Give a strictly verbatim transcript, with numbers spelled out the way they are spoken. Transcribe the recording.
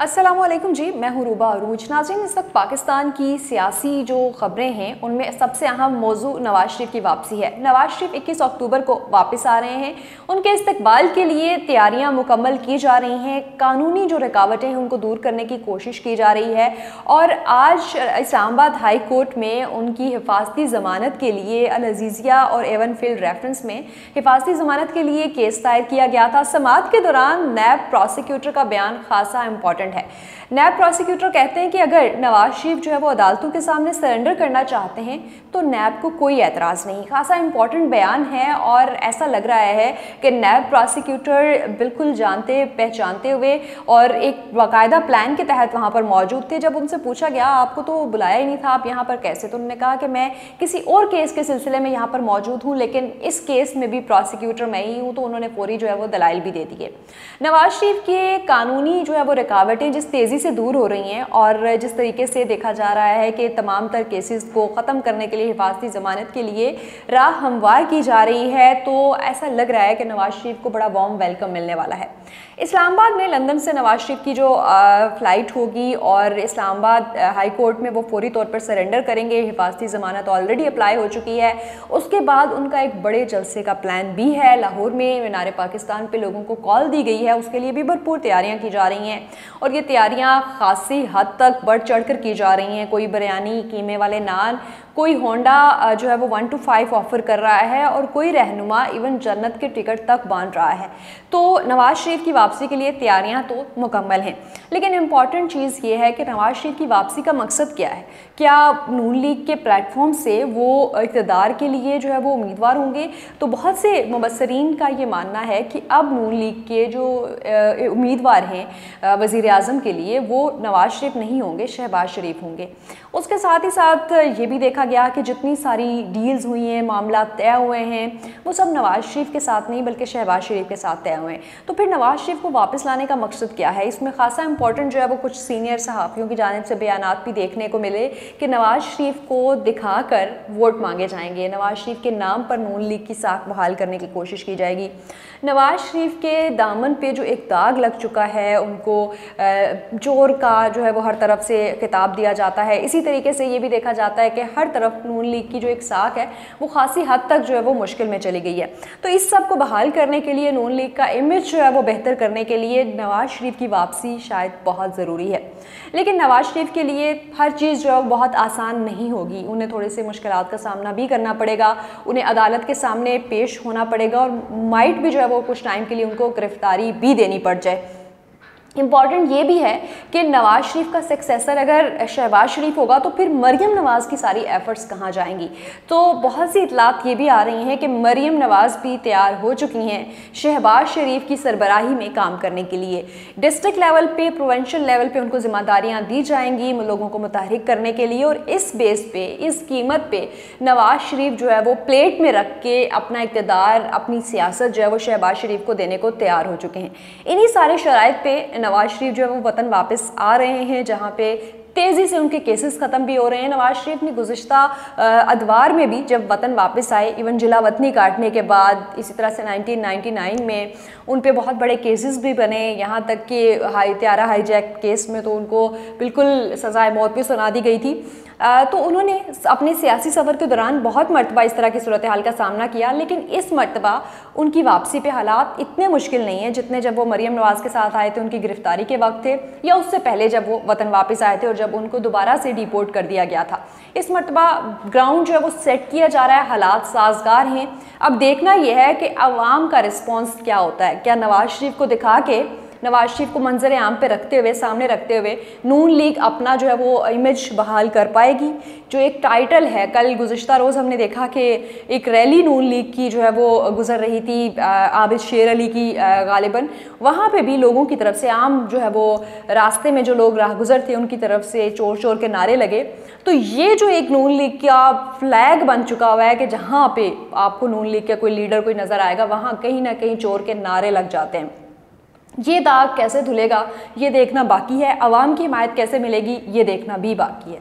अस्सलामुअलैकुम जी, मैं हूँ रूबा अरूज। नाज़रीन, इस वक्त पाकिस्तान की सियासी जो ख़बरें हैं उनमें सबसे अहम मौजू नवाज शरीफ की वापसी है। नवाज शरीफ इक्कीस अक्टूबर को वापस आ रहे हैं। उनके इस्तकबाल के लिए तैयारियां मुकम्मल की जा रही हैं। कानूनी जो रुकावटें हैं उनको दूर करने की कोशिश की जा रही है और आज इस्लामाबाद हाई कोर्ट में उनकी हिफाजती ज़मानत के लिए अल अज़ीज़िया और एवन फील्ड रेफरेंस में हिफाजती ज़मानत के लिए केस दायर किया गया था। समाअत के दौरान नैब प्रोसिक्यूटर का बयान खासा इंपॉर्टेंट है। नैब प्रोसिक्यूटर कहते हैं कि अगर नवाज शरीफ जो है वो अदालतों के सामने सरेंडर करना चाहते हैं तो नैब को कोई एतराज़ नहीं। खासा इंपॉर्टेंट बयान है और ऐसा लग रहा है कि नैब प्रोसिक्यूटर बिल्कुल जानते पहचानते हुए और एक बाकायदा प्लान के तहत वहाँ पर मौजूद थे। जब उनसे पूछा गया आपको तो बुलाया ही नहीं था, आप यहाँ पर कैसे, तो उन्होंने कहा कि मैं किसी और केस के सिलसिले में यहाँ पर मौजूद हूँ, लेकिन इस केस में भी प्रोसिक्यूटर मैं ही हूँ। तो उन्होंने फौरी जो है वो दलाइल भी दे दिए। नवाज शरीफ के कानूनी जो है वो रुकावटें जिस तेज़ी से दूर हो रही हैं और जिस तरीके से देखा जा रहा है कि तमाम तर केसेस को ख़त्म करने के लिए हिफाजती ज़मानत के लिए राह हमवार की जा रही है, तो ऐसा लग रहा है कि नवाज शरीफ को बड़ा वार्म वेलकम मिलने वाला है। इस्लामाबाद में लंदन से नवाज शरीफ की जो फ़्लाइट होगी और इस्लामाबाद हाई कोर्ट में वो फौरी तौर पर सरेंडर करेंगे। हिफाजती ज़मानत ऑलरेडी अप्लाई हो चुकी है। उसके बाद उनका एक बड़े जलसे का प्लान भी है। लाहौर में मीनार पाकिस्तान पे लोगों को कॉल दी गई है, उसके लिए भी भरपूर तैयारियां की जा रही हैं और ये तैयारियां खासी हद तक बढ़ चढ़ कर की जा रही हैं। कोई बिरयानी कीमे वाले नान, कोई होंडा जो है वो वन टू फाइव ऑफर कर रहा है और कोई रहनुमा इवन जन्नत के टिकट तक बांध रहा है। तो नवाज शरीफ की वापसी के लिए तैयारियां तो मुकम्मल हैं, लेकिन इम्पॉर्टेंट चीज़ ये है कि नवाज शरीफ की वापसी का मकसद क्या है। क्या नून लीग के प्लेटफॉर्म से वो इक़्तिदार के लिए जो है वो उम्मीदवार होंगे? तो बहुत से मुबस्सरीन का ये मानना है कि अब नून लीग के जो उम्मीदवार हैं वज़ीर आज़म के लिए वो नवाज शरीफ नहीं होंगे, शहबाज शरीफ होंगे। उसके साथ ही साथ ये भी देखा गया कि जितनी सारी डील्स हुई हैं, मामला तय हुए हैं, वो सब नवाज शरीफ के साथ नहीं बल्कि शहबाज शरीफ के साथ तय हुए हैं। तो फिर नवाज शरीफ को वापस लाने का मकसद क्या है? इसमें खासा इंपॉर्टेंट जो है वो कुछ सीनियर सहाफ़ियों की जानिब से बयानात भी देखने को मिले कि नवाज शरीफ को दिखाकर वोट मांगे जाएंगे। नवाज शरीफ के नाम पर नून लीग की साख बहाल करने की कोशिश की जाएगी। नवाज शरीफ के दामन पे जो एक दाग लग चुका है, उनको चोर का जो है वो हर तरफ से खिताब दिया जाता है। इसी तरीके से ये भी देखा जाता है कि हर तरफ नून लीग की जो एक साख है वो खासी हद तक जो है वो मुश्किल में चली गई है। तो इस सब को बहाल करने के लिए, नून लीग का इमेज जो है वो बेहतर करने के लिए नवाज शरीफ की वापसी शायद बहुत ज़रूरी है। लेकिन नवाज शरीफ के लिए हर चीज़ जो है बहुत आसान नहीं होगी। उन्हें थोड़े से मुश्किलात का सामना भी करना पड़ेगा, उन्हें अदालत के सामने पेश होना पड़ेगा और माइट भी जो है वो कुछ टाइम के लिए उनको गिरफ्तारी भी देनी पड़ जाए। इम्पॉर्टेंट ये भी है कि नवाज शरीफ का सक्सेसर अगर शहबाज शरीफ होगा तो फिर मरीम नवाज़ की सारी एफ़र्ट्स कहाँ जाएंगी। तो बहुत सी इतलात ये भी आ रही हैं कि मरीम नवाज़ भी तैयार हो चुकी हैं शहबाज शरीफ की सरबराही में काम करने के लिए। डिस्ट्रिक्ट लेवल पे, प्रोविंशियल लेवल पे उनको जिम्मेदारियाँ दी जाएंगी लोगों को मुतहरिक करने के लिए और इस बेस पे, इस कीमत पे नवाज शरीफ जो है वो प्लेट में रख के अपना इक़्तिदार, अपनी सियासत जो है वो शहबाज शरीफ को देने को तैयार हो चुके हैं। इन्हीं सारे शराइत पे नवाज शरीफ जो है वो वतन वापस आ रहे हैं, जहाँ पे तेज़ी से उनके केसेस ख़त्म भी हो रहे हैं। नवाज शरीफ ने गुज़िश्ता अदवार में भी जब वतन वापस आए, इवन जिला वतनी काटने के बाद, इसी तरह से नाइनटीन नाइंटी नाइन में उन पे बहुत बड़े केसेस भी बने, यहाँ तक कि हाई त्यारा हाईजैक केस में तो उनको बिल्कुल सज़ाए मौत भी सुना दी गई थी। तो उन्होंने अपने सियासी सफ़र के दौरान बहुत मरतबा इस तरह की सूरत हाल का सामना किया, लेकिन इस मरतबा उनकी वापसी पे हालात इतने मुश्किल नहीं हैं जितने जब वो मरीम नवाज़ के साथ आए थे उनकी गिरफ्तारी के वक्त थे, या उससे पहले जब वो वतन वापस आए थे और जब उनको दोबारा से डिपोर्ट कर दिया गया था। इस मरतबा ग्राउंड जो है वो सेट किया जा रहा है, हालात साजगार हैं। अब देखना यह है कि अवाम का रिस्पॉन्स क्या होता है। क्या नवाज शरीफ को दिखा के, नवाज शरीफ को मंजर आम पे रखते हुए, सामने रखते हुए नून लीग अपना जो है वो इमेज बहाल कर पाएगी? जो एक टाइटल है, कल गुज़िश्ता रोज़ हमने देखा कि एक रैली नून लीग की जो है वो गुज़र रही थी आबिद शेर अली की गालिबन, वहाँ पे भी लोगों की तरफ से, आम जो है वो रास्ते में जो लोग राह गुज़र थे उनकी तरफ से चोर चोर के नारे लगे। तो ये जो एक नून लीग का फ्लैग बन चुका हुआ है कि जहाँ पे आपको नून लीग का कोई लीडर कोई नज़र आएगा वहाँ कहीं ना कहीं चोर के नारे लग जाते हैं। ये दाग कैसे धुलेगा ये देखना बाकी है, अवाम की हिमायत कैसे मिलेगी ये देखना भी बाकी है।